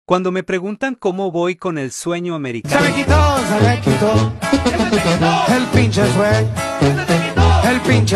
Cuando me preguntan cómo voy con el sueño Se americano, me quitó el pinche sueño, el pinche